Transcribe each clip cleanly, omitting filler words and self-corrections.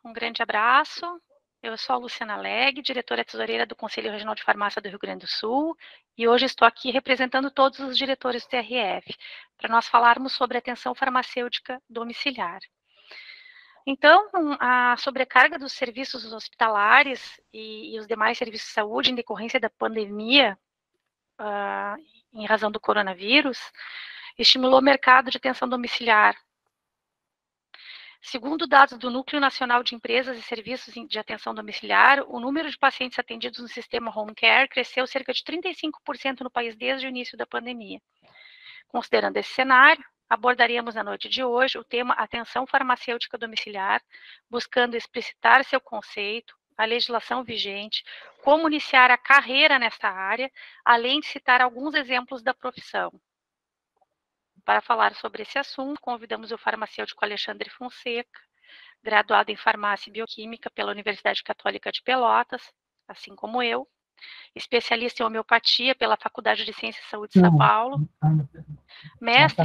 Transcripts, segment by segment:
um grande abraço. Eu sou a Luciana Leg, diretora tesoureira do Conselho Regional de Farmácia do Rio Grande do Sul, e hoje estou aqui representando todos os diretores do TRF, para nós falarmos sobre atenção farmacêutica domiciliar. Então, a sobrecarga dos serviços hospitalares e os demais serviços de saúde em decorrência da pandemia, em razão do coronavírus, estimulou o mercado de atenção domiciliar. Segundo dados do Núcleo Nacional de Empresas e Serviços de Atenção Domiciliar, o número de pacientes atendidos no sistema Home Care cresceu cerca de 35% no país desde o início da pandemia. Considerando esse cenário, abordaríamos na noite de hoje o tema atenção farmacêutica domiciliar, buscando explicitar seu conceito, a legislação vigente, como iniciar a carreira nesta área, além de citar alguns exemplos da profissão. Para falar sobre esse assunto, convidamos o farmacêutico Alexandre Fonseca, graduado em farmácia e bioquímica pela Universidade Católica de Pelotas, assim como eu, especialista em homeopatia pela Faculdade de Ciências e Saúde de São Paulo, mestre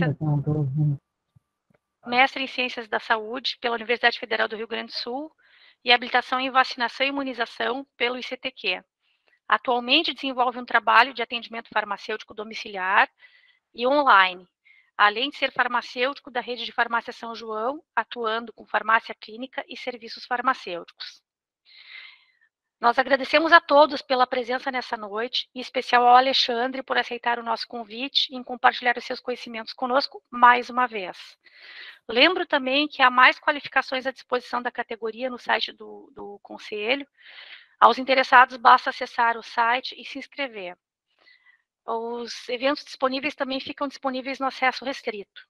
em Ciências da Saúde pela Universidade Federal do Rio Grande do Sul e habilitação em vacinação e imunização pelo ICTQ. Atualmente desenvolve um trabalho de atendimento farmacêutico domiciliar e online, além de ser farmacêutico da rede de farmácia São João, atuando com farmácia clínica e serviços farmacêuticos. Nós agradecemos a todos pela presença nessa noite, em especial ao Alexandre por aceitar o nosso convite e em compartilhar os seus conhecimentos conosco mais uma vez. Lembro também que há mais qualificações à disposição da categoria no site do Conselho. Aos interessados, basta acessar o site e se inscrever. Os eventos disponíveis também ficam disponíveis no acesso restrito.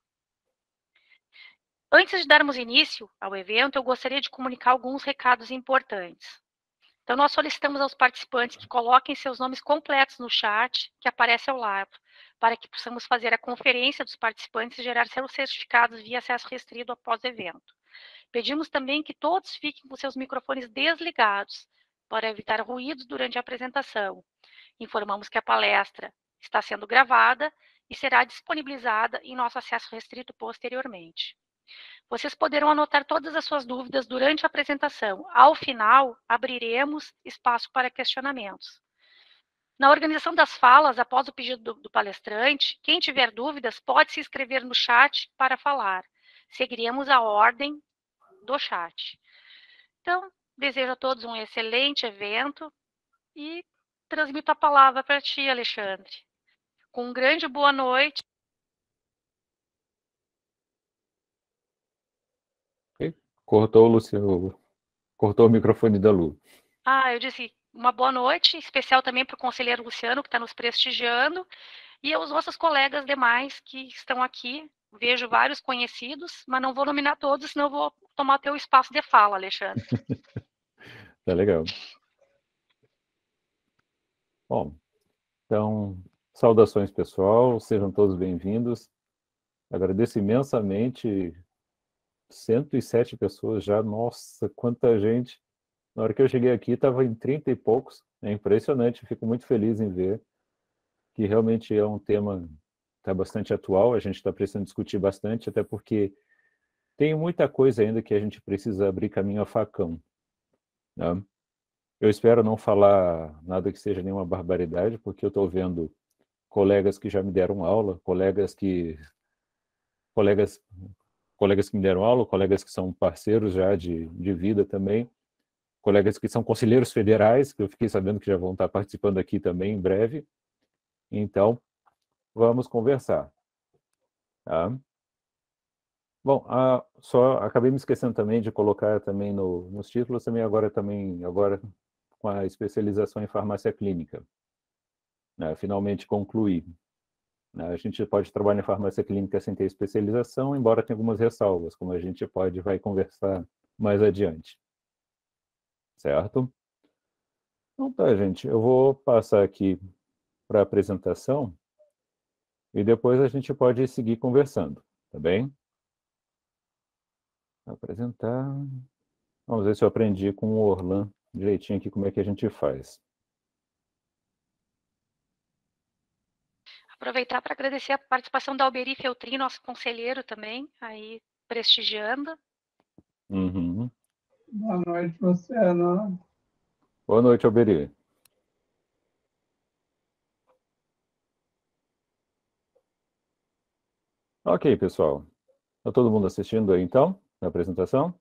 Antes de darmos início ao evento, eu gostaria de comunicar alguns recados importantes. Então, nós solicitamos aos participantes que coloquem seus nomes completos no chat, que aparece ao lado, para que possamos fazer a conferência dos participantes e gerar seus certificados via acesso restrito após o evento. Pedimos também que todos fiquem com seus microfones desligados, para evitar ruídos durante a apresentação. Informamos que a palestra está sendo gravada e será disponibilizada em nosso acesso restrito posteriormente. Vocês poderão anotar todas as suas dúvidas durante a apresentação. Ao final, abriremos espaço para questionamentos. Na organização das falas, após o pedido do palestrante, quem tiver dúvidas pode se inscrever no chat para falar. Seguiremos a ordem do chat. Então, desejo a todos um excelente evento e transmito a palavra para ti, Alexandre. Com um grande boa noite. Cortou, Luciano. Cortou o microfone da Lu. Eu disse uma boa noite, especial também para o conselheiro Luciano, que está nos prestigiando, e aos nossos colegas demais que estão aqui. Vejo vários conhecidos, mas não vou nominar todos, senão vou tomar teu espaço de fala, Alexandre. Tá legal. Bom, então, saudações pessoal, sejam todos bem-vindos. Agradeço imensamente, 107 pessoas já, nossa, quanta gente. Na hora que eu cheguei aqui, estava em 30 e poucos, é impressionante, fico muito feliz em ver que realmente é um tema que está bastante atual, a gente está precisando discutir bastante, até porque tem muita coisa ainda que a gente precisa abrir caminho a facão, né? Eu espero não falar nada que seja nenhuma barbaridade, porque eu estou vendo colegas que já me deram aula, colegas, colegas que me deram aula, colegas que são parceiros já de vida também, colegas que são conselheiros federais, que eu fiquei sabendo que já vão estar participando aqui também em breve. Então, vamos conversar. Tá? Bom, só acabei me esquecendo também de colocar também nos títulos agora com a especialização em farmácia clínica. Né? Finalmente concluí. A gente pode trabalhar em farmácia clínica sem ter especialização, embora tenha algumas ressalvas, como a gente vai conversar mais adiante. Certo? Então tá, gente, eu vou passar aqui para a apresentação e depois a gente pode seguir conversando, tá bem? Apresentar. Vamos ver se eu aprendi com o Orlan direitinho aqui como é que a gente faz. Aproveitar para agradecer a participação da Alberi Feltrin, nosso conselheiro também, aí prestigiando. Uhum. Boa noite, Luciano. Boa noite, Alberi. Ok, pessoal. Está todo mundo assistindo aí, então, a apresentação?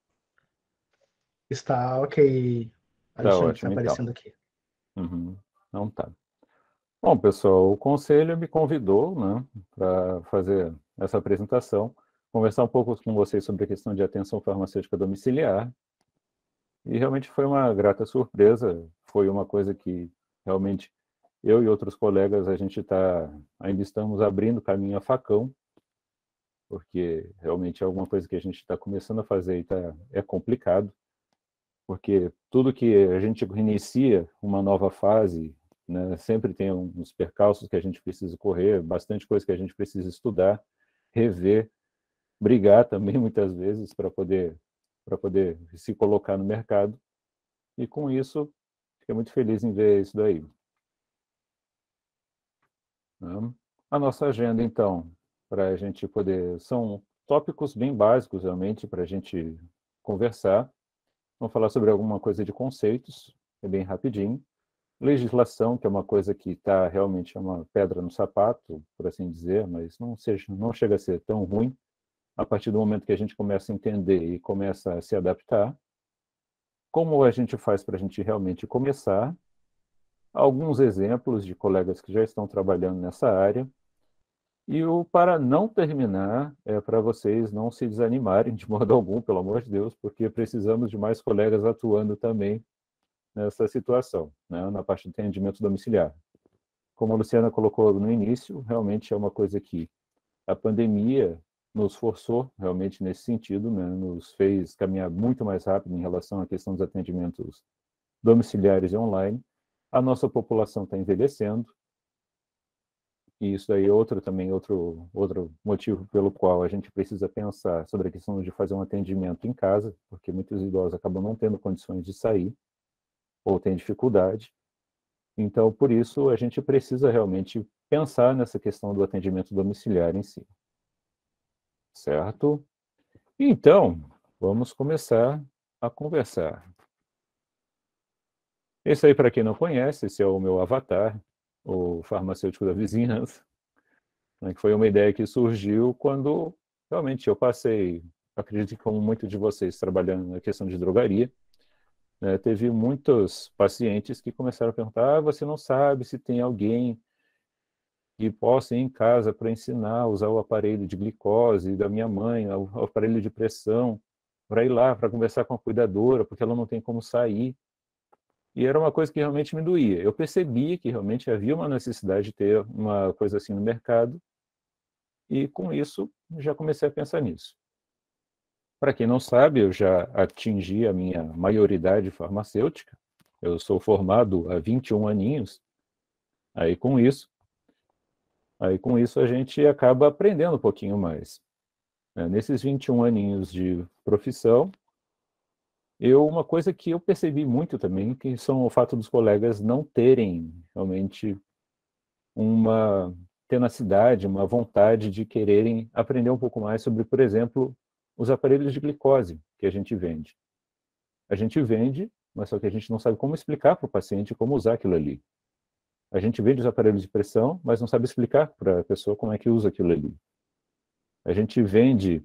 Está ok, Tá Alexandre, está ótimo, então. aparecendo aqui. Uhum. Então tá. Bom, pessoal, o conselho me convidou, né, para fazer essa apresentação, conversar um pouco com vocês sobre a questão de atenção farmacêutica domiciliar. E realmente foi uma grata surpresa. Foi uma coisa que realmente eu e outros colegas ainda estamos abrindo caminho a facão, porque realmente é alguma coisa que a gente está começando a fazer e é complicado, porque tudo que a gente inicia uma nova fase, né, sempre tem uns percalços que a gente precisa correr, bastante coisa que a gente precisa estudar, rever, brigar também muitas vezes para poder se colocar no mercado. E com isso, fiquei muito feliz em ver isso daí. Né? A nossa agenda, então, para a gente poder. São tópicos bem básicos, realmente, para a gente conversar. Vamos falar sobre alguma coisa de conceitos, é bem rapidinho. Legislação, que é uma coisa que está realmente uma pedra no sapato, por assim dizer, mas não chega a ser tão ruim a partir do momento que a gente começa a entender e começa a se adaptar. Como a gente faz para a gente realmente começar? Alguns exemplos de colegas que já estão trabalhando nessa área. E o para não terminar, é para vocês não se desanimarem de modo algum, pelo amor de Deus, porque precisamos de mais colegas atuando também nessa situação, né, na parte de atendimento domiciliar. Como a Luciana colocou no início, realmente é uma coisa que a pandemia nos forçou realmente nesse sentido, né, nos fez caminhar muito mais rápido em relação à questão dos atendimentos domiciliares e online. A nossa população está envelhecendo, e isso aí é outro motivo pelo qual a gente precisa pensar sobre a questão de fazer um atendimento em casa, porque muitos idosos acabam não tendo condições de sair ou têm dificuldade. Então, por isso, a gente precisa realmente pensar nessa questão do atendimento domiciliar em si. Certo? Então, vamos começar a conversar. Esse aí, para quem não conhece, esse é o meu avatar, o farmacêutico da vizinhança, né, que foi uma ideia que surgiu quando realmente eu passei, acredito que como muitos de vocês trabalhando na questão de drogaria, né, teve muitos pacientes que começaram a perguntar: você não sabe se tem alguém que possa ir em casa para ensinar a usar o aparelho de glicose da minha mãe, o aparelho de pressão, para ir lá, para conversar com a cuidadora, porque ela não tem como sair. E era uma coisa que realmente me doía. Eu percebi que realmente havia uma necessidade de ter uma coisa assim no mercado, e com isso já comecei a pensar nisso. Para quem não sabe, eu já atingi a minha maioridade farmacêutica. Eu sou formado há 21 aninhos. Aí com isso, aí com isso a gente acaba aprendendo um pouquinho mais. Nesses 21 aninhos de profissão, uma coisa que eu percebi muito também, que são o fato dos colegas não terem realmente uma tenacidade, uma vontade de quererem aprender um pouco mais sobre, por exemplo, os aparelhos de glicose que a gente vende. A gente vende, mas só que a gente não sabe como explicar para o paciente como usar aquilo ali. A gente vende os aparelhos de pressão, mas não sabe explicar para a pessoa como é que usa aquilo ali. A gente vende,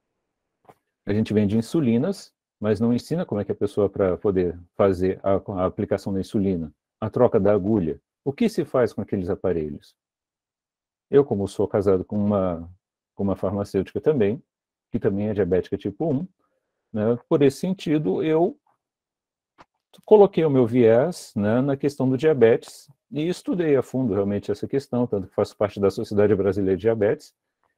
a gente vende insulinas, mas não ensina como é que a pessoa para poder fazer a aplicação da insulina, a troca da agulha. O que se faz com aqueles aparelhos? Eu, como sou casado com uma farmacêutica também, que também é diabética tipo 1, né, por esse sentido, eu coloquei o meu viés, né, na questão do diabetes e estudei a fundo realmente essa questão, tanto que faço parte da Sociedade Brasileira de Diabetes,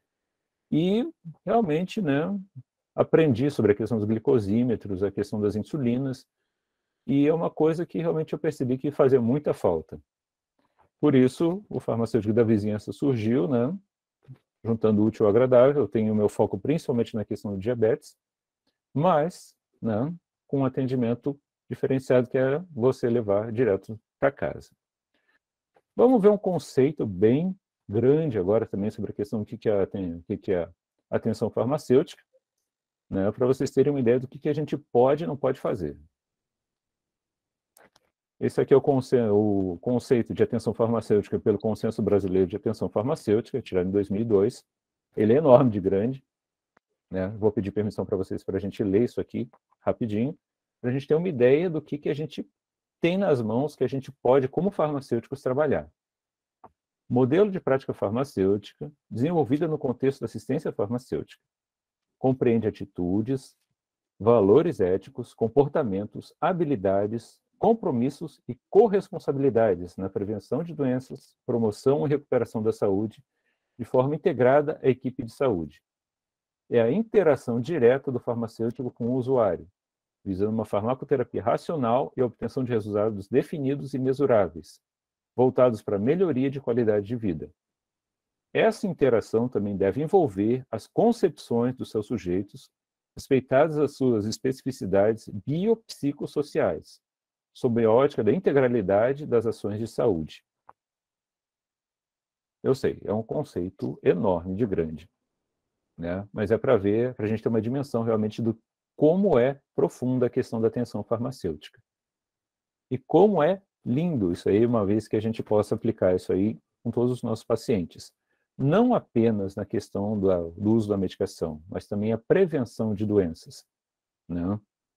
e realmente, né, aprendi sobre a questão dos glicosímetros, a questão das insulinas, e é uma coisa que realmente eu percebi que fazia muita falta. Por isso, o farmacêutico da vizinhança surgiu, né, juntando o útil ao agradável. Eu tenho o meu foco principalmente na questão do diabetes, mas, né, com um atendimento diferenciado, que é você levar direto para casa. Vamos ver um conceito bem grande agora também sobre a questão do que é atenção farmacêutica. né, para vocês terem uma ideia do que a gente pode e não pode fazer. Esse aqui é o conceito de atenção farmacêutica pelo Consenso Brasileiro de Atenção Farmacêutica, tirado em 2002. Ele é enorme de grande, né? Vou pedir permissão para vocês para a gente ler isso aqui rapidinho, para a gente ter uma ideia do que a gente tem nas mãos, que a gente pode, como farmacêuticos, trabalhar. Modelo de prática farmacêutica, desenvolvida no contexto da assistência farmacêutica. Compreende atitudes, valores éticos, comportamentos, habilidades, compromissos e corresponsabilidades na prevenção de doenças, promoção e recuperação da saúde, de forma integrada à equipe de saúde. É a interação direta do farmacêutico com o usuário, visando uma farmacoterapia racional e a obtenção de resultados definidos e mesuráveis, voltados para a melhoria de qualidade de vida. Essa interação também deve envolver as concepções dos seus sujeitos, respeitadas as suas especificidades biopsicossociais, sob a ótica da integralidade das ações de saúde. Eu sei, é um conceito enorme, de grande, né? Mas é para ver, para a gente ter uma dimensão realmente do como é profunda a questão da atenção farmacêutica. E como é lindo isso aí, uma vez que a gente possa aplicar isso aí com todos os nossos pacientes. Não apenas na questão do uso da medicação, mas também a prevenção de doenças, né?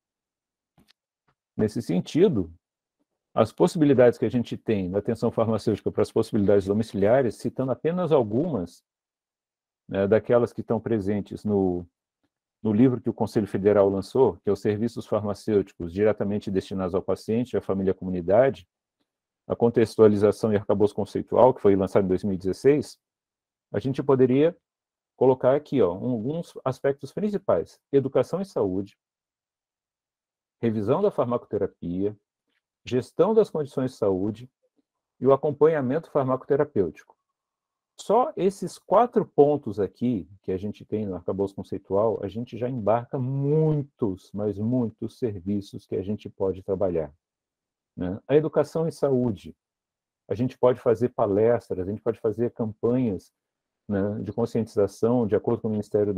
Nesse sentido, as possibilidades que a gente tem na atenção farmacêutica para as possibilidades domiciliares, citando apenas algumas, né, daquelas que estão presentes no livro que o Conselho Federal lançou, que é os Serviços Farmacêuticos diretamente destinados ao paciente, à família e à comunidade, a contextualização e arcabouço conceitual, que foi lançado em 2016, a gente poderia colocar aqui alguns aspectos principais: educação e saúde, revisão da farmacoterapia, gestão das condições de saúde e o acompanhamento farmacoterapêutico. Só esses 4 pontos aqui que a gente tem no arcabouço conceitual, a gente já embarca muitos, mas muitos serviços que a gente pode trabalhar, né? A educação e saúde, a gente pode fazer palestras, a gente pode fazer campanhas, né, de conscientização, de acordo com o Ministério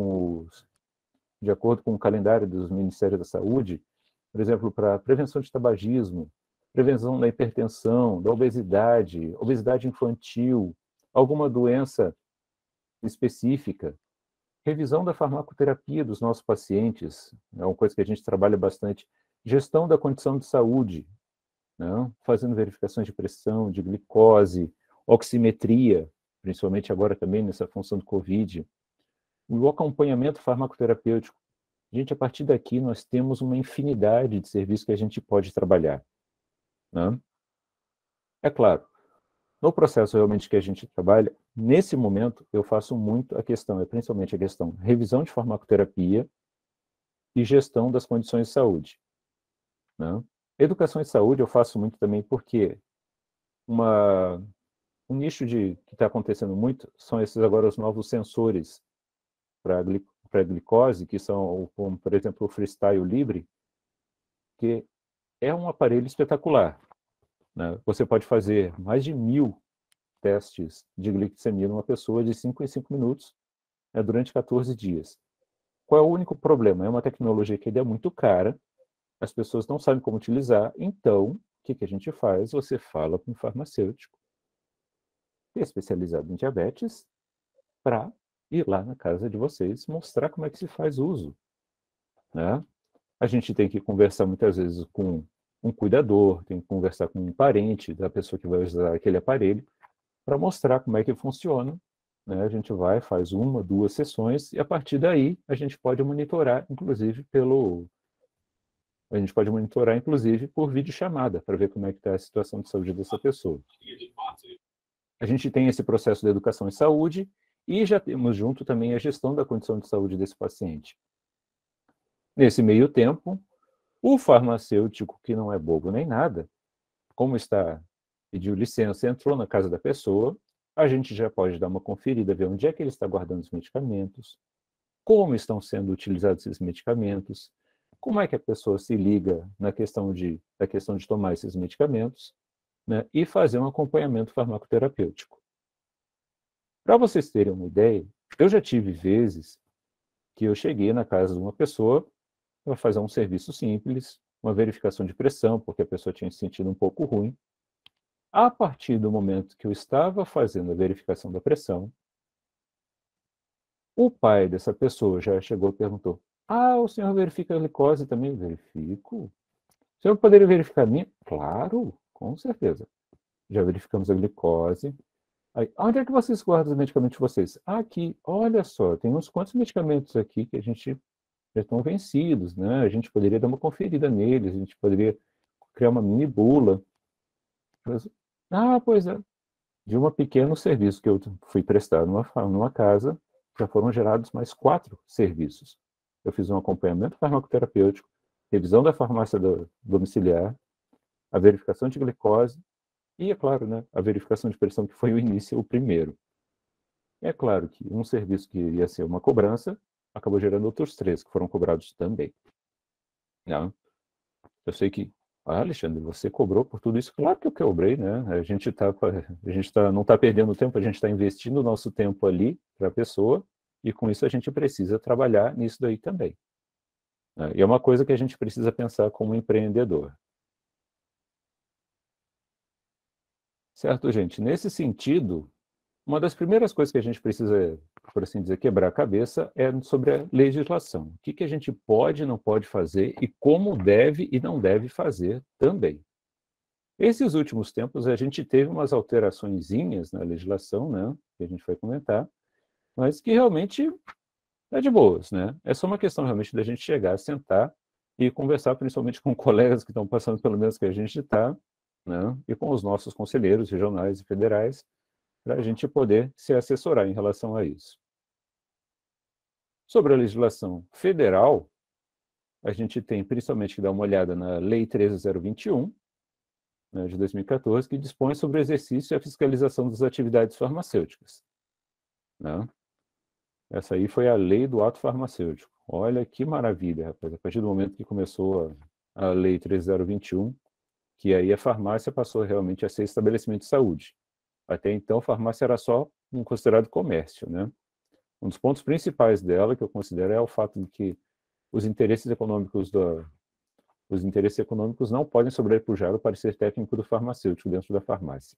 de acordo com o calendário dos Ministérios da Saúde, por exemplo, para prevenção de tabagismo, prevenção da hipertensão, da obesidade, obesidade infantil, alguma doença específica, revisão da farmacoterapia dos nossos pacientes, é uma coisa que a gente trabalha bastante, gestão da condição de saúde, né, fazendo verificações de pressão, de glicose, oximetria, principalmente agora também nessa função do COVID, o acompanhamento farmacoterapêutico. Gente, a partir daqui nós temos uma infinidade de serviços que a gente pode trabalhar, né? É claro, no processo realmente que a gente trabalha, nesse momento eu faço muito principalmente a questão revisão de farmacoterapia e gestão das condições de saúde, né? Educação e saúde eu faço muito também porque um nicho que está acontecendo muito são esses agora os novos sensores para glicose, que são, como, por exemplo, o Freestyle Libre, que é um aparelho espetacular, né? Você pode fazer mais de 1000 testes de glicemia numa pessoa de 5 em 5 minutos, né, durante 14 dias. Qual é o único problema? É uma tecnologia que ainda é muito cara, as pessoas não sabem como utilizar, então, o que a gente faz? Você fala com um farmacêutico especializado em diabetes para ir lá na casa de vocês mostrar como é que se faz uso, né? A gente tem que conversar muitas vezes com um cuidador, tem que conversar com um parente da pessoa que vai usar aquele aparelho para mostrar como é que funciona, né? A gente faz 1, 2 sessões e a partir daí a gente pode monitorar, inclusive por videochamada para ver como é que está a situação de saúde dessa pessoa. A gente tem esse processo de educação e saúde e já temos junto também a gestão da condição de saúde desse paciente. Nesse meio tempo, o farmacêutico, que não é bobo nem nada, pediu licença, entrou na casa da pessoa, a gente já pode dar uma conferida, ver onde é que ele está guardando os medicamentos, como estão sendo utilizados esses medicamentos, como é que a pessoa se liga na questão de tomar esses medicamentos, né, e fazer um acompanhamento farmacoterapêutico. Para vocês terem uma ideia, eu já tive vezes que eu cheguei na casa de uma pessoa para fazer um serviço simples, uma verificação de pressão, porque a pessoa tinha se sentido um pouco ruim. A partir do momento que eu estava fazendo a verificação da pressão, o pai dessa pessoa já chegou e perguntou: "Ah, o senhor verifica a glicose também?" "Verifico." "O senhor poderia verificar a minha?" "Claro, com certeza." Já verificamos a glicose. Aí, onde é que vocês guardam os medicamentos de vocês? Aqui, olha só, tem uns quantos medicamentos aqui que a gente já estão vencidos, né? A gente poderia dar uma conferida neles, a gente poderia criar uma mini bula. Ah, pois é. De um pequeno serviço que eu fui prestar numa casa, já foram gerados mais 4 serviços. Eu fiz um acompanhamento farmacoterapêutico, revisão da farmácia domiciliar, a verificação de glicose e, é claro, né, a verificação de pressão, que foi o início, o primeiro. É claro que um serviço que ia ser uma cobrança acabou gerando outros 3 que foram cobrados também. Né? Eu sei que, Alexandre, você cobrou por tudo isso? Claro que eu cobrei, né? A gente não está perdendo tempo, a gente está investindo o nosso tempo ali para a pessoa, e com isso a gente precisa trabalhar nisso daí também. Né? E é uma coisa que a gente precisa pensar como empreendedor. Certo, gente? Nesse sentido, uma das primeiras coisas que a gente precisa, por assim dizer, quebrar a cabeça é sobre a legislação. O que a gente pode e não pode fazer e como deve e não deve fazer também. Esses últimos tempos a gente teve umas alteraçõezinhas na legislação, né, que a gente vai comentar, mas que realmente é de boas, né? É só uma questão realmente da gente chegar, sentar e conversar principalmente com colegas que estão passando pelo menos que a gente está, né, e com os nossos conselheiros regionais e federais, para a gente poder se assessorar em relação a isso. Sobre a legislação federal, a gente tem principalmente que dar uma olhada na Lei 13.021, né, de 2014, que dispõe sobre o exercício e a fiscalização das atividades farmacêuticas. Né? Essa aí foi a lei do ato farmacêutico. Olha que maravilha, rapaz. A partir do momento que começou a Lei 13.021, que aí a farmácia passou realmente a ser estabelecimento de saúde. Até então, a farmácia era só um considerado comércio, né? Um dos pontos principais dela, que eu considero, é o fato de que os interesses econômicos não podem sobrepujar o parecer técnico do farmacêutico dentro da farmácia.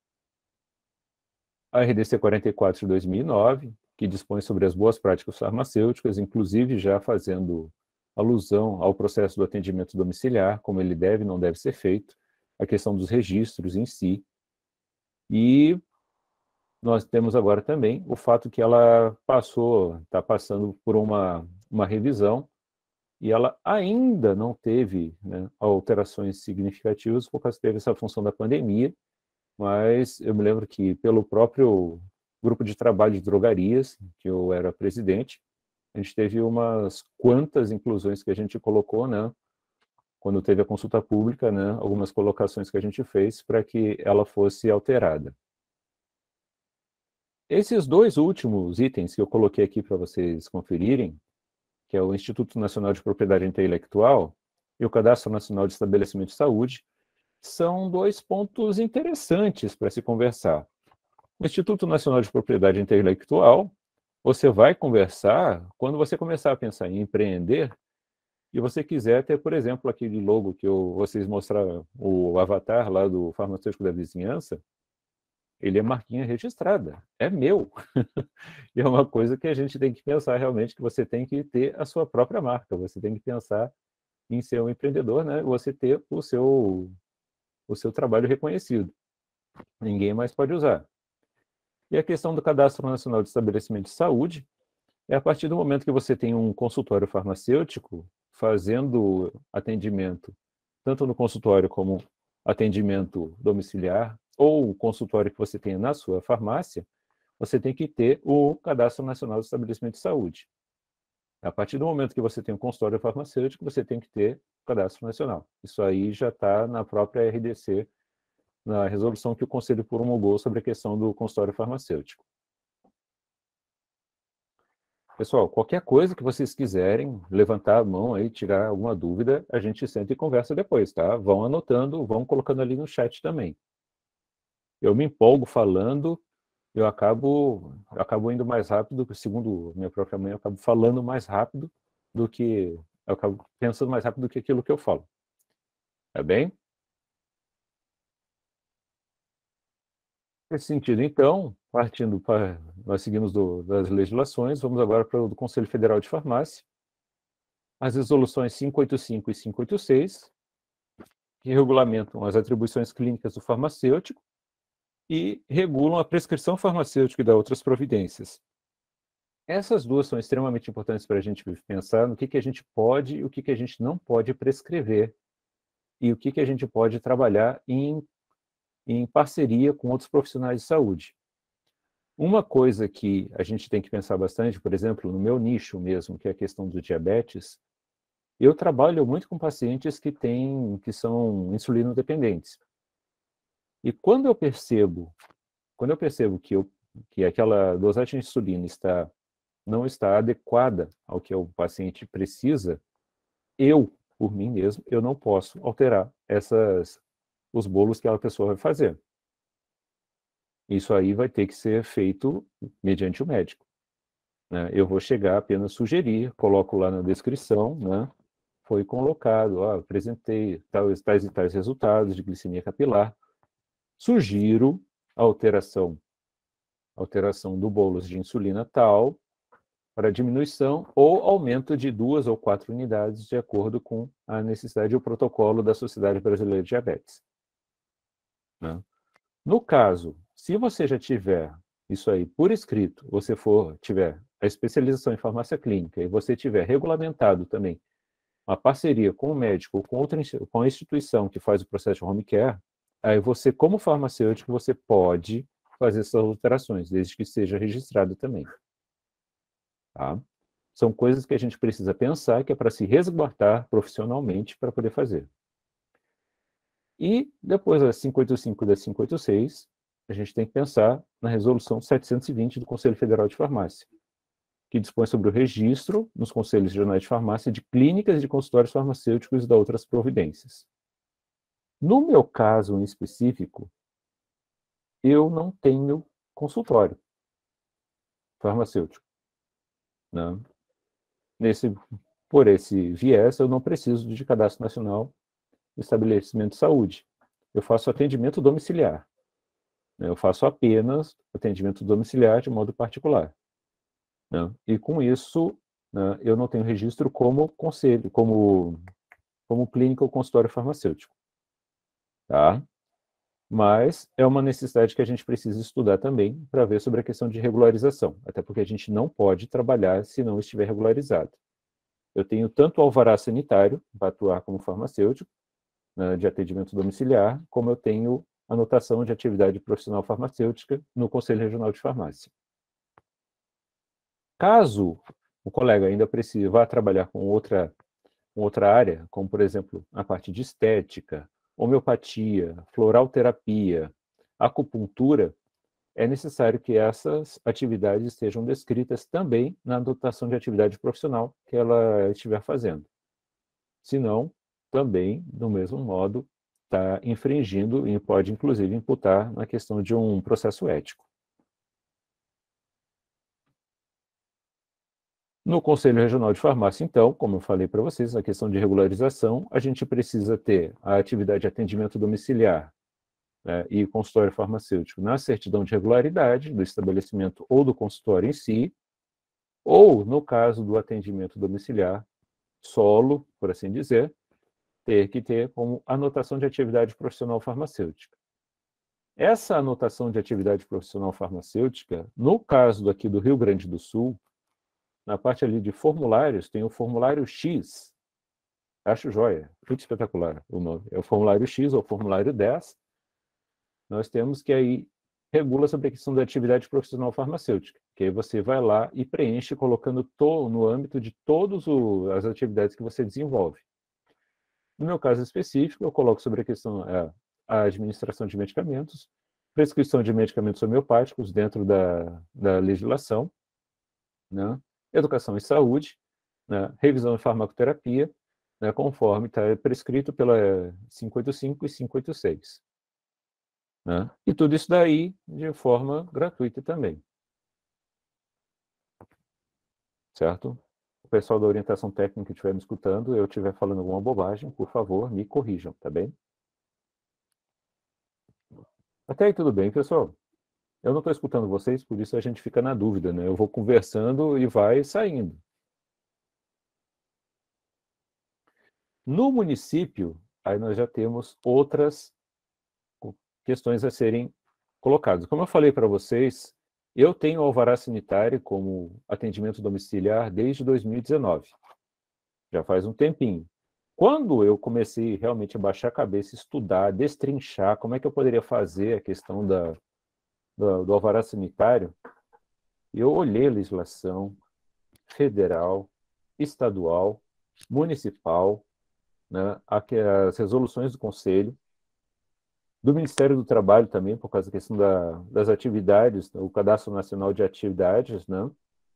A RDC 44 de 2009, que dispõe sobre as boas práticas farmacêuticas, inclusive já fazendo alusão ao processo do atendimento domiciliar, como ele deve e não deve ser feito, a questão dos registros em si. E nós temos agora também o fato que ela está passando por uma revisão, e ela ainda não teve, né, alterações significativas, por causa que teve essa função da pandemia, mas eu me lembro que pelo próprio grupo de trabalho de drogarias, que eu era presidente, a gente teve umas quantas inclusões que a gente colocou, né, quando teve a consulta pública, né, algumas colocações que a gente fez para que ela fosse alterada. Esses 2 últimos itens que eu coloquei aqui para vocês conferirem, que é o Instituto Nacional de Propriedade Intelectual e o Cadastro Nacional de Estabelecimento de Saúde, são 2 pontos interessantes para se conversar. O Instituto Nacional de Propriedade Intelectual, você vai conversar quando você começar a pensar em empreender e você quiser ter, por exemplo, aquele logo que vocês mostraram, o avatar lá do farmacêutico da vizinhança, ele é marquinha registrada, é meu. E é uma coisa que a gente tem que pensar realmente, que você tem que ter a sua própria marca, você tem que pensar em ser um empreendedor, né? Você ter o seu trabalho reconhecido. Ninguém mais pode usar. E a questão do Cadastro Nacional de Estabelecimento de Saúde é a partir do momento que você tem um consultório farmacêutico fazendo atendimento, tanto no consultório como atendimento domiciliar, ou o consultório que você tem na sua farmácia, você tem que ter o Cadastro Nacional de Estabelecimento de Saúde. A partir do momento que você tem um consultório farmacêutico, você tem que ter o Cadastro Nacional. Isso aí já está na própria RDC, na resolução que o Conselho promulgou sobre a questão do consultório farmacêutico. Pessoal, qualquer coisa que vocês quiserem, levantar a mão aí, tirar alguma dúvida, a gente senta e conversa depois, tá? Vão anotando, vão colocando ali no chat também. Eu me empolgo falando, eu acabo indo mais rápido, segundo minha própria mãe, eu acabo falando mais rápido do que, eu acabo pensando mais rápido do que aquilo que eu falo. Tá bem? Nesse sentido, então, partindo para, nós seguimos das legislações, vamos agora para o do Conselho Federal de Farmácia, as resoluções 585 e 586, que regulamentam as atribuições clínicas do farmacêutico e regulam a prescrição farmacêutica e das outras providências. Essas duas são extremamente importantes para a gente pensar no que a gente pode e o que a gente não pode prescrever e o que a gente pode trabalhar em parceria com outros profissionais de saúde. Uma coisa que a gente tem que pensar bastante, por exemplo, no meu nicho mesmo, que é a questão do diabetes, eu trabalho muito com pacientes que são insulino-dependentes. E quando eu percebo que aquela dosagem de insulina não está adequada ao que o paciente precisa, eu, por mim mesmo, eu não posso alterar os bolos que aquela pessoa vai fazer. Isso aí vai ter que ser feito mediante o médico, né? Eu vou chegar apenas sugerir, coloco lá na descrição, né? Foi colocado, apresentei tais e tais resultados de glicemia capilar, sugiro a alteração do bolos de insulina tal, para diminuição ou aumento de 2 ou 4 unidades, de acordo com a necessidade e o protocolo da Sociedade Brasileira de Diabetes. Né? No caso, se você já tiver isso aí por escrito, tiver a especialização em farmácia clínica e você tiver regulamentado também uma parceria com o médico ou com a instituição que faz o processo de home care, aí você, como farmacêutico, você pode fazer essas alterações, desde que seja registrado também. Tá? São coisas que a gente precisa pensar, que é para se resguardar profissionalmente para poder fazer. E depois das 585 e das 586, a gente tem que pensar na resolução 720 do Conselho Federal de Farmácia, que dispõe sobre o registro nos Conselhos Regionais de Farmácia de clínicas de consultórios farmacêuticos e de outras providências. No meu caso em específico, eu não tenho consultório farmacêutico, né? Por esse viés, eu não preciso de cadastro nacional de estabelecimento de saúde. Eu faço atendimento domiciliar. Eu faço apenas atendimento domiciliar de modo particular. Né? E com isso, né, eu não tenho registro como conselho, como clínica ou consultório farmacêutico. Tá? Mas é uma necessidade que a gente precisa estudar também para ver sobre a questão de regularização, até porque a gente não pode trabalhar se não estiver regularizado. Eu tenho tanto o alvará sanitário para atuar como farmacêutico, né, de atendimento domiciliar, como eu tenho anotação de atividade profissional farmacêutica no Conselho Regional de Farmácia. Caso o colega ainda vá trabalhar com outra área, como, por exemplo, a parte de estética, homeopatia, floralterapia, acupuntura, é necessário que essas atividades estejam descritas também na anotação de atividade profissional que ela estiver fazendo. Senão, também, do mesmo modo, está infringindo e pode, inclusive, imputar na questão de um processo ético. No Conselho Regional de Farmácia, então, como eu falei para vocês, a questão de regularização, a gente precisa ter a atividade de atendimento domiciliar, né, e consultório farmacêutico na certidão de regularidade do estabelecimento ou do consultório em si, ou, no caso do atendimento domiciliar, solo, por assim dizer, ter que ter como anotação de atividade profissional farmacêutica. Essa anotação de atividade profissional farmacêutica, no caso aqui do Rio Grande do Sul, na parte ali de formulários, tem o formulário X. Acho joia, muito espetacular o nome. É o formulário X ou formulário 10. Nós temos que aí regula sobre a questão da atividade profissional farmacêutica, que aí você vai lá e preenche colocando no âmbito de todas as atividades que você desenvolve. No meu caso específico, eu coloco sobre a questão a administração de medicamentos, prescrição de medicamentos homeopáticos dentro da legislação, né? Educação e saúde, né? Revisão de farmacoterapia, né? Conforme está prescrito pela 585 e 586. né? E tudo isso daí de forma gratuita também. Certo? O pessoal da orientação técnica que estiver me escutando, eu estiver falando alguma bobagem, por favor, me corrijam, tá bem? Até aí tudo bem, pessoal. Eu não estou escutando vocês, por isso a gente fica na dúvida, né? Eu vou conversando e vai saindo. No município, aí nós já temos outras questões a serem colocadas. Como eu falei para vocês, eu tenho alvará sanitário como atendimento domiciliar desde 2019. Já faz um tempinho. Quando eu comecei realmente a baixar a cabeça, estudar, destrinchar como é que eu poderia fazer a questão do alvará sanitário, eu olhei a legislação federal, estadual, municipal, né, as resoluções do Conselho, do Ministério do Trabalho também, por causa da questão das atividades, o Cadastro Nacional de Atividades, né,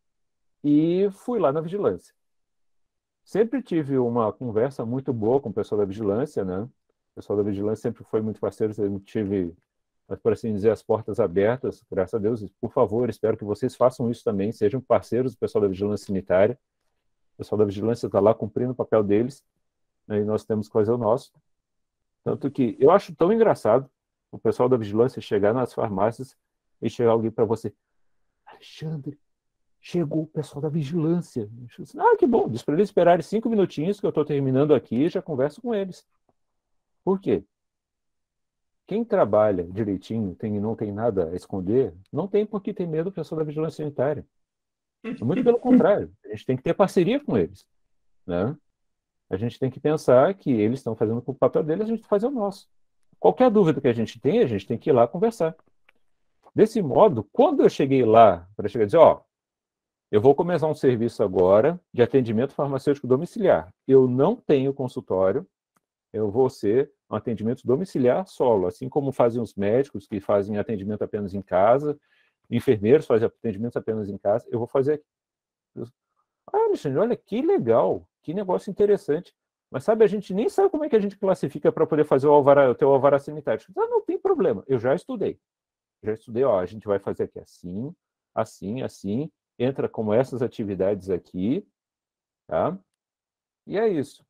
e fui lá na vigilância. Sempre tive uma conversa muito boa com o pessoal da vigilância, né? O pessoal da vigilância sempre foi muito parceiro, sempre tive, por assim dizer, as portas abertas, graças a Deus. Por favor, espero que vocês façam isso também, sejam parceiros do pessoal da vigilância sanitária. O pessoal da vigilância está lá cumprindo o papel deles, né? E nós temos que fazer o nosso. Tanto que eu acho tão engraçado o pessoal da vigilância chegar nas farmácias e chegar alguém para você, Alexandre, chegou o pessoal da vigilância. Ah, que bom, diz para eles esperarem 5 minutinhos que eu estou terminando aqui e já converso com eles. Por quê? Quem trabalha direitinho, não tem nada a esconder, não tem por que ter medo do pessoal da vigilância sanitária. Muito pelo contrário, a gente tem que ter parceria com eles, né? A gente tem que pensar que eles estão fazendo o papel deles, a gente faz o nosso. Qualquer dúvida que a gente tem que ir lá conversar. Desse modo, quando eu cheguei lá, para chegar e dizer, ó, eu vou começar um serviço agora de atendimento farmacêutico domiciliar. Eu não tenho consultório, eu vou ser um atendimento domiciliar solo, assim como fazem os médicos que fazem atendimento apenas em casa, enfermeiros fazem atendimento apenas em casa, eu vou fazer aqui. Ah, Alexandre, olha que legal, que negócio interessante. Mas sabe, a gente nem sabe como é que a gente classifica para poder fazer o teu alvará sanitário. Ah, não tem problema, eu já estudei. Já estudei, ó, a gente vai fazer aqui assim, assim, assim, entra como essas atividades aqui, tá? E é isso.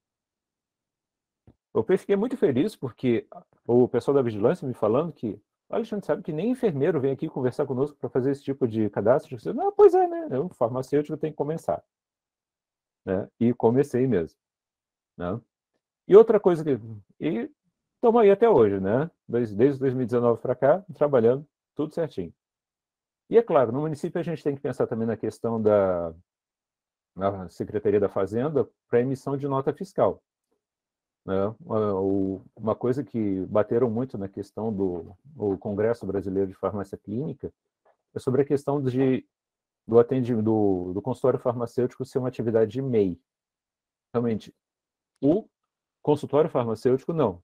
Eu fiquei muito feliz porque o pessoal da vigilância me falando que, olha, a gente sabe que nem enfermeiro vem aqui conversar conosco para fazer esse tipo de cadastro. Não, pois é, né? Eu, farmacêutico, tenho que começar. Né? E comecei mesmo. Né? E outra coisa que... E estamos aí até hoje, né? Desde 2019 para cá, trabalhando tudo certinho. E é claro, no município a gente tem que pensar também na questão na Secretaria da Fazenda para emissão de nota fiscal. Né? Uma coisa que bateram muito na questão do Congresso Brasileiro de Farmácia Clínica é sobre a questão do atendimento do consultório farmacêutico ser uma atividade de MEI. Realmente, o consultório farmacêutico não.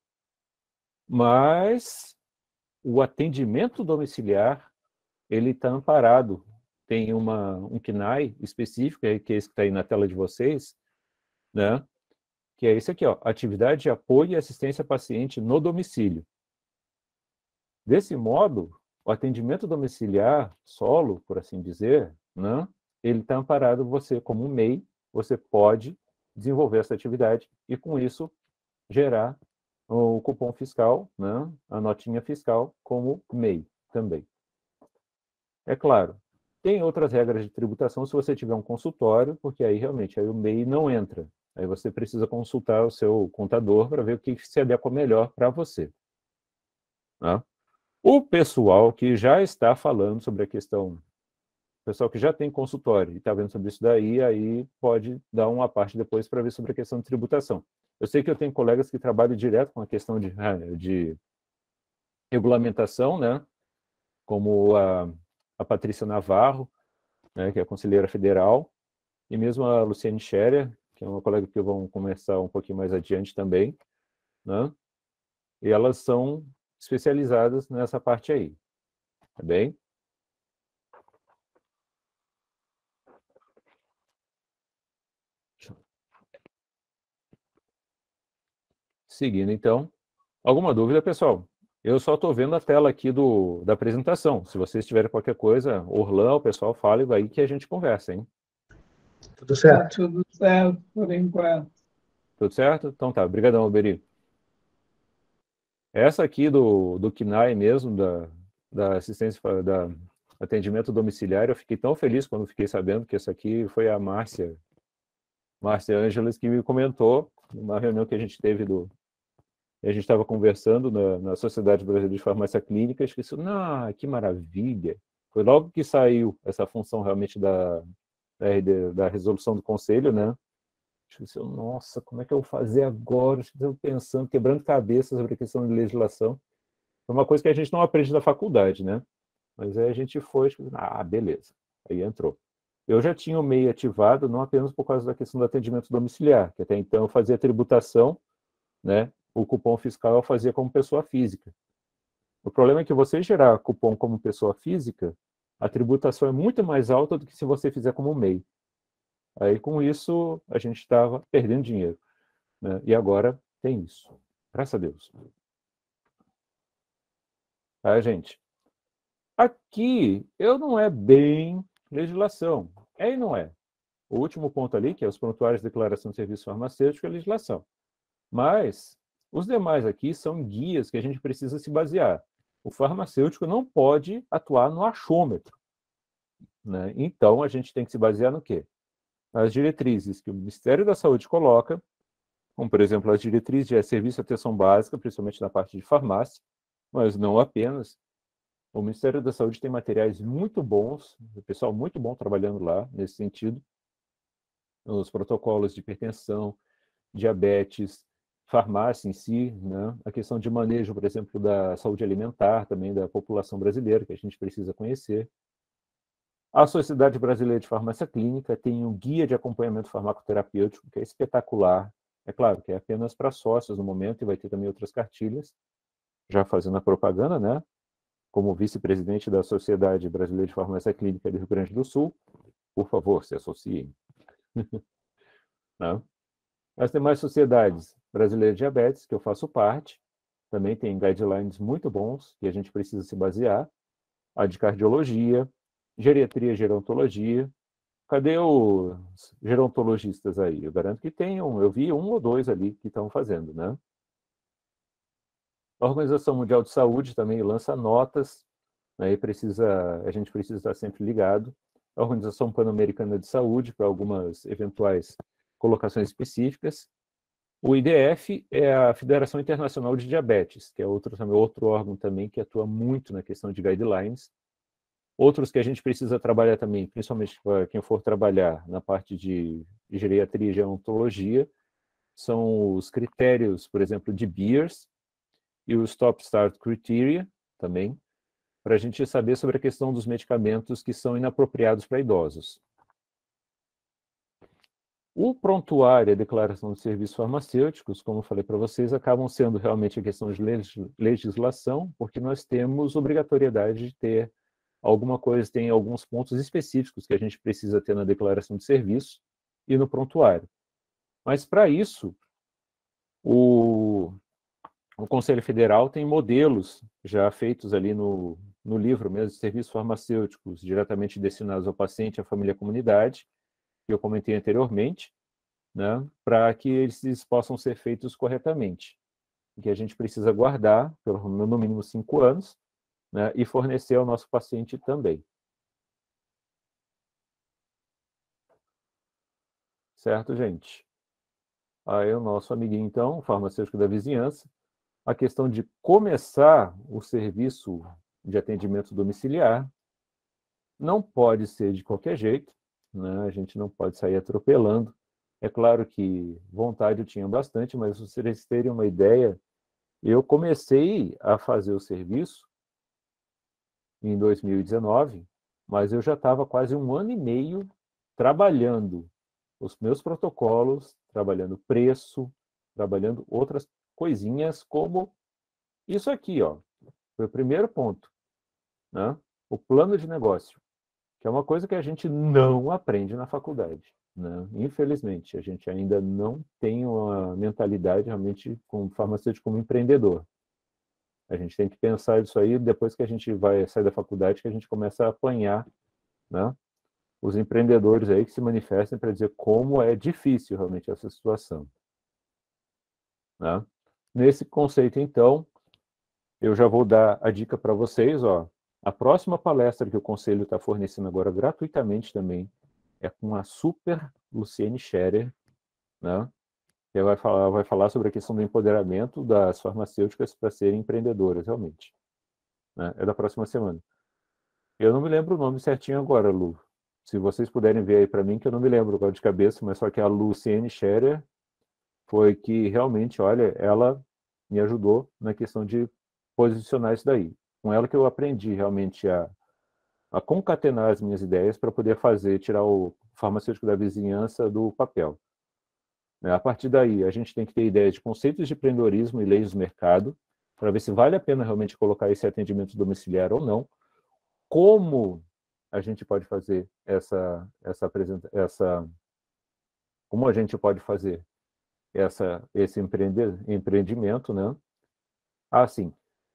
Mas o atendimento domiciliar, ele está amparado. Tem um CNAE específico, que é esse que está aí na tela de vocês, né? Que é esse aqui, ó, atividade de apoio e assistência a paciente no domicílio. Desse modo, o atendimento domiciliar solo, por assim dizer, né, ele está amparado, você como um MEI, você pode desenvolver essa atividade e com isso gerar o cupom fiscal, né, a notinha fiscal como MEI também. É claro, tem outras regras de tributação se você tiver um consultório, porque aí realmente aí o MEI não entra. Aí você precisa consultar o seu contador para ver o que se adequa melhor para você. Né? O pessoal que já está falando sobre a questão, o pessoal que já tem consultório e está vendo sobre isso daí, aí pode dar uma parte depois para ver sobre a questão de tributação. Eu sei que eu tenho colegas que trabalham direto com a questão de regulamentação, né? Como a Patrícia Navarro, né, que é a conselheira federal, e mesmo a Luciane Scherer, que é uma colega que vão conversar um pouquinho mais adiante também, né? E elas são especializadas nessa parte aí, tá bem? Seguindo, então. Alguma dúvida, pessoal? Eu só estou vendo a tela aqui da apresentação. Se vocês tiverem qualquer coisa, Orlando, o pessoal fala e aí que a gente conversa, hein? Tudo certo? Tudo certo por enquanto. Tudo certo? Então tá, brigadão, Alberi. Essa aqui do KNAI mesmo, da assistência, da atendimento domiciliar, eu fiquei tão feliz quando fiquei sabendo que essa aqui foi a Márcia Ângeles que me comentou numa reunião que a gente teve a gente estava conversando na Sociedade Brasileira de Farmácia Clínica, esqueci, que maravilha! Foi logo que saiu essa função realmente da resolução do conselho, né? Nossa, como é que eu vou fazer agora? Eu pensando, quebrando cabeças sobre a questão de legislação. Foi uma coisa que a gente não aprende na faculdade, né? Mas aí a gente foi, beleza. Aí entrou. Eu já tinha o MEI ativado, não apenas por causa da questão do atendimento domiciliar, que até então eu fazia tributação, né? O cupom fiscal eu fazia como pessoa física. O problema é que você gerar cupom como pessoa física, a tributação é muito mais alta do que se você fizer como MEI. Aí, com isso, a gente estava perdendo dinheiro, né? E agora tem isso. Graças a Deus. Tá, gente? Aqui, eu não é bem legislação. É e não é. O último ponto ali, que é os prontuários de declaração de serviço farmacêutico, é legislação. Mas os demais aqui são guias que a gente precisa se basear. O farmacêutico não pode atuar no achômetro, né? Então, a gente tem que se basear no quê? Nas diretrizes que o Ministério da Saúde coloca, como, por exemplo, as diretrizes de serviço de atenção básica, principalmente na parte de farmácia, mas não apenas. O Ministério da Saúde tem materiais muito bons, o pessoal muito bom trabalhando lá, nesse sentido. Os protocolos de hipertensão, diabetes, farmácia em si, né? A questão de manejo, por exemplo, da saúde alimentar também da população brasileira, que a gente precisa conhecer. A Sociedade Brasileira de Farmácia Clínica tem um guia de acompanhamento farmacoterapêutico, que é espetacular. É claro que é apenas para sócios no momento e vai ter também outras cartilhas, já fazendo a propaganda, né? Como vice-presidente da Sociedade Brasileira de Farmácia Clínica do Rio Grande do Sul, por favor, se associem. Não? As demais sociedades brasileiras de diabetes, que eu faço parte, também tem guidelines muito bons que a gente precisa se basear. A de cardiologia, geriatria e gerontologia. Cadê os gerontologistas aí? Eu garanto que tem eu vi um ou dois ali que estão fazendo, né? A Organização Mundial de Saúde também lança notas, né, a gente precisa estar sempre ligado. A Organização Pan-Americana de Saúde, para algumas eventuais colocações específicas. O IDF é a Federação Internacional de Diabetes, que é outro órgão também que atua muito na questão de guidelines. Outros que a gente precisa trabalhar também, principalmente para quem for trabalhar na parte de geriatria e gerontologia, são os critérios, por exemplo, de Beers e o Stop Start Criteria também, para a gente saber sobre a questão dos medicamentos que são inapropriados para idosos. O prontuário e a declaração de serviços farmacêuticos, como eu falei para vocês, acabam sendo realmente a questão de legislação, porque nós temos obrigatoriedade de ter alguma coisa, tem alguns pontos específicos que a gente precisa ter na declaração de serviço e no prontuário. Mas, para isso, o Conselho Federal tem modelos já feitos ali no livro mesmo, de serviços farmacêuticos diretamente destinados ao paciente, à família e à comunidade, que eu comentei anteriormente, né, para que eles possam ser feitos corretamente. Que a gente precisa guardar, no mínimo 5 anos, né, e fornecer ao nosso paciente também. Certo, gente? Aí o nosso amiguinho, então, o farmacêutico da vizinhança, a questão de começar o serviço de atendimento domiciliar não pode ser de qualquer jeito, né? A gente não pode sair atropelando. É claro que vontade eu tinha bastante, mas se vocês terem uma ideia, eu comecei a fazer o serviço em 2019, mas eu já estava quase 1 ano e meio trabalhando os meus protocolos, trabalhando preço, trabalhando outras coisinhas como isso aqui, ó. Foi o primeiro ponto, né? O plano de negócio, que é uma coisa que a gente não aprende na faculdade, né? Infelizmente, a gente ainda não tem uma mentalidade realmente como farmacêutico, como empreendedor. A gente tem que pensar isso aí depois que a gente vai sair da faculdade, que a gente começa a apanhar, né, os empreendedores aí que se manifestem para dizer como é difícil realmente essa situação, né? Nesse conceito, então, eu já vou dar a dica para vocês, ó. A próxima palestra que o Conselho está fornecendo agora gratuitamente também é com a super Luciene Scherer, né? Que ela vai falar sobre a questão do empoderamento das farmacêuticas para serem empreendedoras, realmente, né? É da próxima semana. Eu não me lembro o nome certinho agora, Lu. Se vocês puderem ver aí para mim, que eu não me lembro agora de cabeça, mas só que a Luciene Scherer foi que realmente, olha, ela me ajudou na questão de posicionar isso daí. Com ela que eu aprendi realmente a concatenar as minhas ideias para poder tirar o farmacêutico da vizinhança do papel. A partir daí, a gente tem que ter ideias de conceitos de empreendedorismo e leis do mercado, para ver se vale a pena realmente colocar esse atendimento domiciliar ou não, como a gente pode fazer como a gente pode fazer esse empreendimento, né? Sim,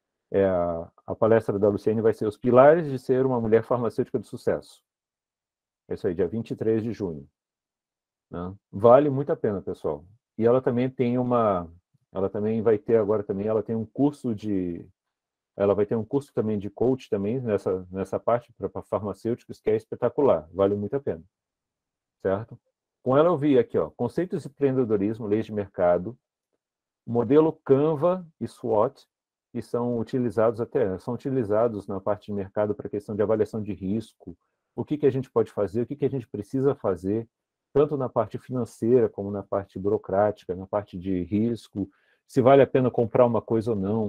a palestra da Luciene vai ser Os Pilares de Ser uma Mulher Farmacêutica de Sucesso. É isso aí, dia 23 de junho. Né? Vale muito a pena, pessoal. E ela também ela também vai ter agora também, ela tem um curso ela vai ter um curso também de coach também nessa parte para farmacêuticos que é espetacular, vale muito a pena. Certo? Com ela eu vi aqui, ó, conceitos de empreendedorismo, leis de mercado, modelo Canva e SWOT, que são utilizados na parte de mercado para a questão de avaliação de risco, o que a gente pode fazer, o que a gente precisa fazer, tanto na parte financeira como na parte burocrática, na parte de risco, se vale a pena comprar uma coisa ou não.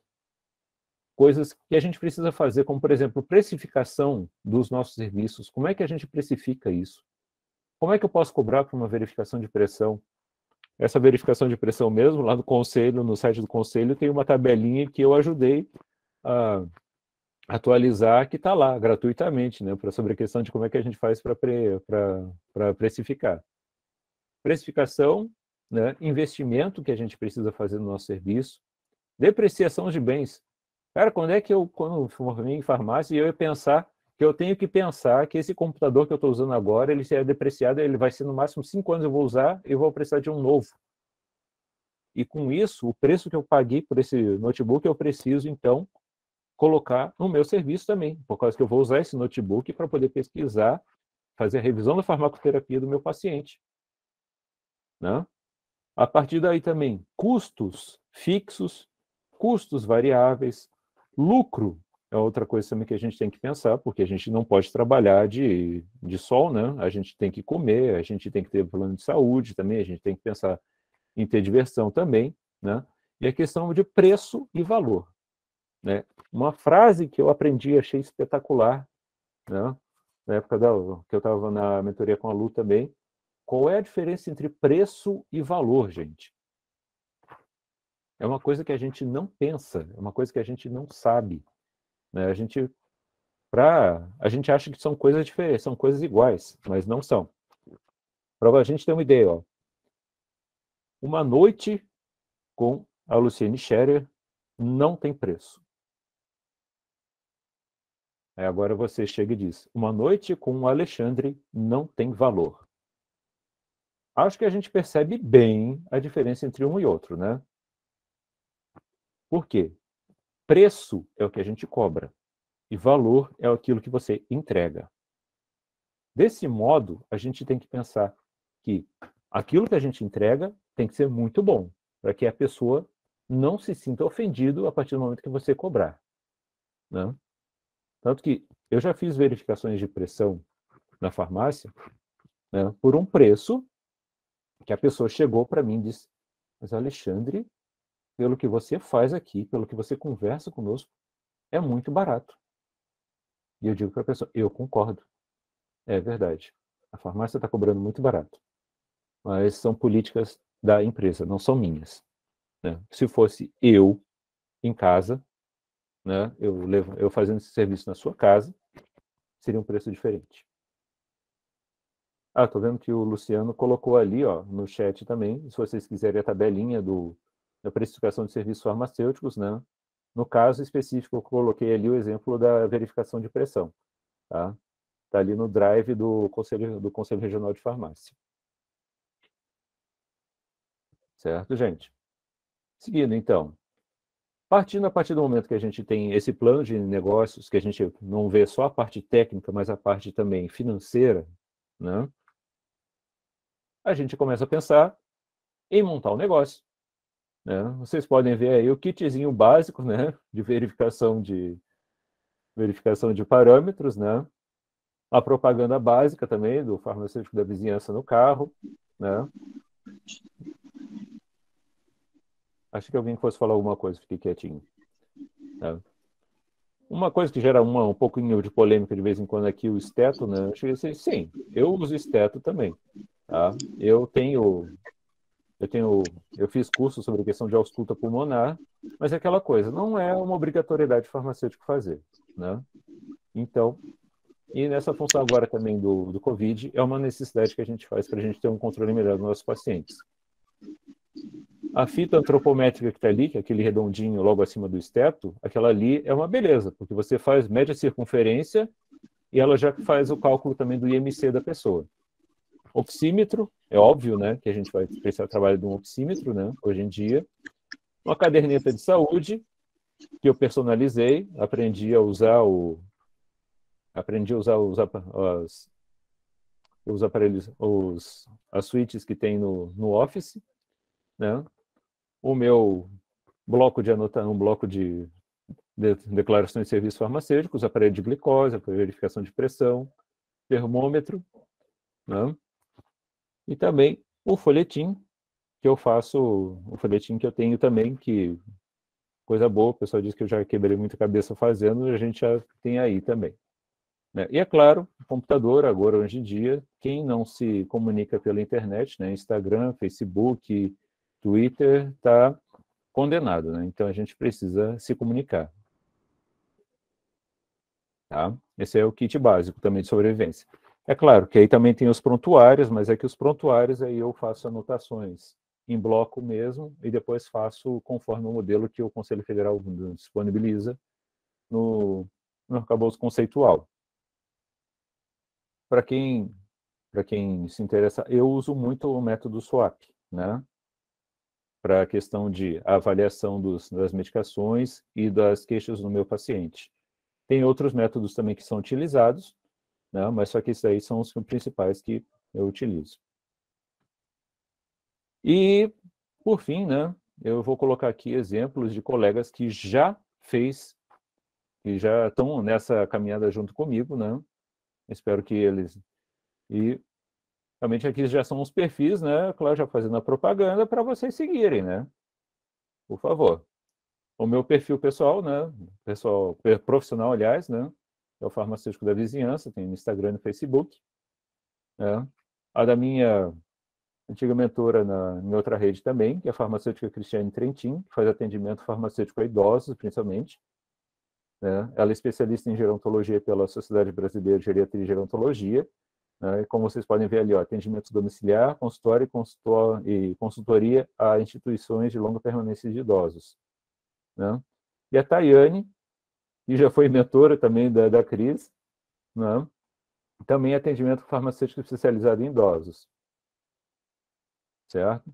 Coisas que a gente precisa fazer, como, por exemplo, precificação dos nossos serviços. Como é que a gente precifica isso? Como é que eu posso cobrar por uma verificação de pressão? Essa verificação de pressão mesmo, lá no Conselho, no site do Conselho, tem uma tabelinha que eu ajudei a atualizar, que está lá, gratuitamente, né, sobre a questão de como é que a gente faz para precificar. Precificação, né, investimento que a gente precisa fazer no nosso serviço, depreciação de bens. Cara, quando eu formei em farmácia, eu ia pensar que eu tenho que pensar que esse computador que eu estou usando agora, ele é depreciado, ele vai ser no máximo 5 anos eu vou usar e eu vou precisar de um novo. E com isso, o preço que eu paguei por esse notebook, eu preciso, então, colocar no meu serviço também, por causa que eu vou usar esse notebook para poder pesquisar, fazer a revisão da farmacoterapia do meu paciente. Né? A partir daí também, custos fixos, custos variáveis, lucro é outra coisa também que a gente tem que pensar, porque a gente não pode trabalhar de sol, né? A gente tem que comer, a gente tem que ter plano de saúde também, a gente tem que pensar em ter diversão também, né? E a questão de preço e valor, né? Uma frase que eu aprendi e achei espetacular, né? Na época que eu estava na mentoria com a Lu também, qual é a diferença entre preço e valor, gente? É uma coisa que a gente não pensa, é uma coisa que a gente não sabe, né? A gente acha que são coisas diferentes, são coisas iguais, mas não são. Para a gente ter uma ideia, ó, uma noite com a Luciene Scherer não tem preço. Agora você chega e diz, uma noite com o Alexandre não tem valor. Acho que a gente percebe bem a diferença entre um e outro, né? Por quê? Preço é o que a gente cobra e valor é aquilo que você entrega. Desse modo, a gente tem que pensar que aquilo que a gente entrega tem que ser muito bom, para que a pessoa não se sinta ofendido a partir do momento que você cobrar. Né? Tanto que eu já fiz verificações de pressão na farmácia, né, por um preço que a pessoa chegou para mim e disse, mas Alexandre, pelo que você faz aqui, pelo que você conversa conosco, é muito barato. E eu digo para a pessoa, eu concordo. É verdade. A farmácia está cobrando muito barato. Mas são políticas da empresa, não são minhas. Né? Se fosse eu em casa, né, eu fazendo esse serviço na sua casa, seria um preço diferente. Tô vendo que o Luciano colocou ali, ó, no chat também, se vocês quiserem a tabelinha da precificação de serviços farmacêuticos, né? No caso específico, eu coloquei ali o exemplo da verificação de pressão. Tá? Tá ali no drive do Conselho Regional de Farmácia. Certo, gente? Seguindo, então. A partir do momento que a gente tem esse plano de negócios, que a gente não vê só a parte técnica, mas a parte também financeira, né? A gente começa a pensar em montar um negócio. Né? Vocês podem ver aí o kitzinho básico, né? De verificação de parâmetros, né? A propaganda básica também do farmacêutico da vizinhança no carro, né? Acho que alguém fosse falar alguma coisa, fiquei quietinho. Né? Uma coisa que gera um pouquinho de polêmica de vez em quando aqui, o esteto, né? Eu cheguei a dizer, sim, eu uso esteto também. Tá? Eu fiz curso sobre a questão de ausculta pulmonar, mas é aquela coisa, não é uma obrigatoriedade farmacêutico fazer, né? Então, e nessa função agora também do COVID, é uma necessidade que a gente faz para a gente ter um controle melhor dos nossos pacientes. A fita antropométrica que está ali, que é aquele redondinho logo acima do esteto, aquela ali é uma beleza, porque você mede a circunferência e ela já faz o cálculo também do IMC da pessoa. Oxímetro, é óbvio, né, que a gente vai precisar do trabalho de um oxímetro, né, hoje em dia. Uma caderneta de saúde, que eu personalizei, aprendi a usar os aparelhos, as suítes que tem no Office, né? O meu bloco de anotação, um bloco de declarações de serviços farmacêuticos, aparelho de glicose, verificação de pressão, termômetro, né? E também o folhetim que eu faço, o folhetim que eu tenho também, que coisa boa, o pessoal diz que eu já quebrei muita cabeça fazendo, a gente já tem aí também. Né? E é claro, o computador, agora, hoje em dia, quem não se comunica pela internet, né? Instagram, Facebook, Twitter, está condenado, né? Então a gente precisa se comunicar. Tá? Esse é o kit básico também de sobrevivência. É claro que aí também tem os prontuários, mas é que os prontuários aí eu faço anotações em bloco mesmo e depois faço conforme o modelo que o Conselho Federal disponibiliza no arcabouço conceitual. Para quem se interessa, eu uso muito o método SWAP, né? Para a questão de avaliação das medicações e das queixas do meu paciente. Tem outros métodos também que são utilizados, né? Mas só que esses aí são os principais que eu utilizo. E, por fim, né, eu vou colocar aqui exemplos de colegas que já estão nessa caminhada junto comigo, né? Espero que eles... E realmente aqui já são os perfis, né? Claro, já fazendo a propaganda para vocês seguirem, né? Por favor. O meu perfil pessoal, né? Pessoal, profissional, aliás, né? É o farmacêutico da vizinhança, tem no Instagram e no Facebook. Né? A da minha antiga mentora em outra rede também, que é a farmacêutica Cristiane Trentin, que faz atendimento farmacêutico a idosos, principalmente. Né? Ela é especialista em gerontologia pela Sociedade Brasileira de Geriatria e Gerontologia. Né? E como vocês podem ver ali, ó, atendimento domiciliar, consultório e consultoria a instituições de longa permanência de idosos. Né? E a Tayane, que já foi mentora também da Cris, né? Também atendimento farmacêutico especializado em idosos. Certo?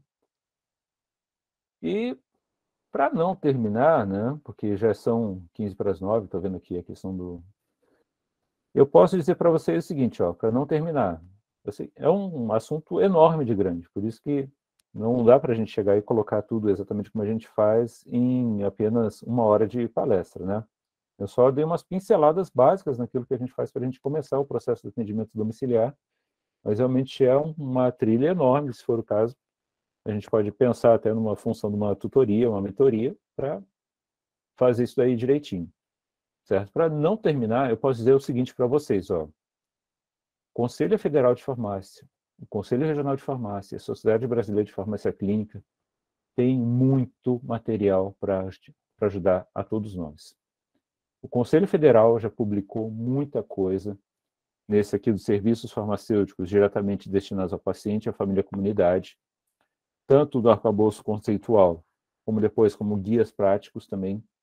E, para não terminar, né, porque já são 15 para as 9, estou vendo aqui a questão do... Eu posso dizer para vocês o seguinte, para não terminar, é um assunto enorme de grande, por isso que não dá para a gente chegar e colocar tudo exatamente como a gente faz em apenas 1 hora de palestra, né? Eu só dei umas pinceladas básicas naquilo que a gente faz para a gente começar o processo de atendimento domiciliar, mas realmente é uma trilha enorme, se for o caso. A gente pode pensar até numa função de uma tutoria, uma mentoria, para fazer isso daí direitinho. Certo? Para não terminar, eu posso dizer o seguinte para vocês, ó. Conselho Federal de Farmácia, o Conselho Regional de Farmácia, a Sociedade Brasileira de Farmácia Clínica, tem muito material para ajudar a todos nós. O Conselho Federal já publicou muita coisa nesse aqui dos serviços farmacêuticos diretamente destinados ao paciente, à família e à comunidade, tanto do arcabouço conceitual, como depois como guias práticos também.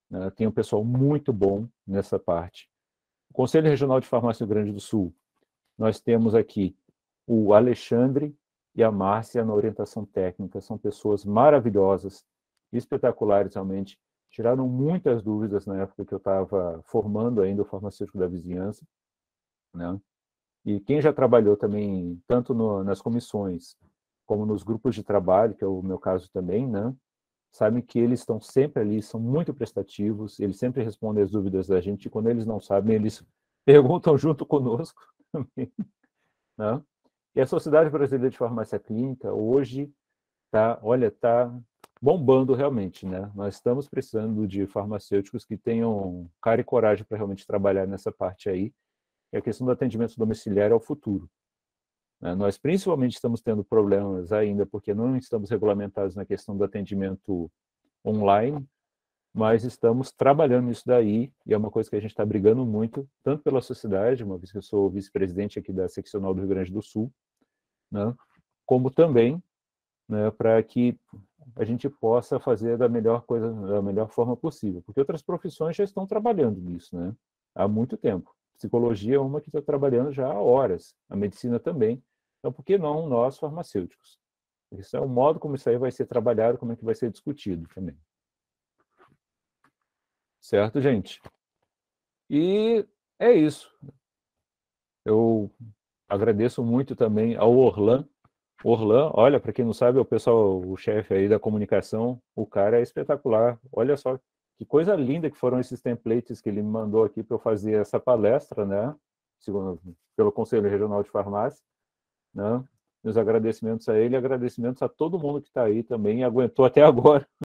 né? Tem um pessoal muito bom nessa parte. O Conselho Regional de Farmácia do Rio Grande do Sul, nós temos aqui o Alexandre e a Márcia na orientação técnica. São pessoas maravilhosas, espetaculares realmente. Tiraram muitas dúvidas na época que eu estava formando ainda o farmacêutico da vizinhança, né? E quem já trabalhou também, tanto nas comissões, como nos grupos de trabalho, que é o meu caso também, né? Sabem que eles estão sempre ali, são muito prestativos, eles sempre respondem as dúvidas da gente, e quando eles não sabem, eles perguntam junto conosco também, né? E a Sociedade Brasileira de Farmácia Clínica, hoje, tá bombando realmente, né? Nós estamos precisando de farmacêuticos que tenham cara e coragem para realmente trabalhar nessa parte aí, e a questão do atendimento domiciliar é o futuro. Nós principalmente estamos tendo problemas ainda porque não estamos regulamentados na questão do atendimento online, mas estamos trabalhando nisso daí, e é uma coisa que a gente está brigando muito, tanto pela sociedade, uma vez que eu sou vice-presidente aqui da seccional do Rio Grande do Sul, né, como também, né, para que a gente possa fazer da melhor forma possível, porque outras profissões já estão trabalhando nisso, né, há muito tempo. Psicologia é uma que está trabalhando já há horas, a medicina também. Então, por que não nós, farmacêuticos? Isso é o modo como isso aí vai ser trabalhado, como é que vai ser discutido também. Certo, gente? E é isso. Eu agradeço muito também ao Orlan. Orlan, olha, para quem não sabe, é o pessoal, o chefe aí da comunicação, o cara é espetacular. Olha só que coisa linda que foram esses templates que ele me mandou aqui para eu fazer essa palestra, né? Pelo Conselho Regional de Farmácia, né? Meus agradecimentos a ele, agradecimentos a todo mundo que está aí também e aguentou até agora.